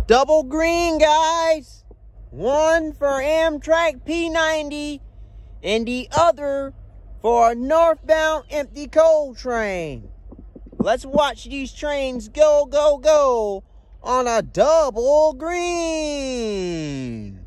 Double green, guys. One for Amtrak P90 and the other for a northbound empty coal train. Let's watch these trains go, go, go on a double green.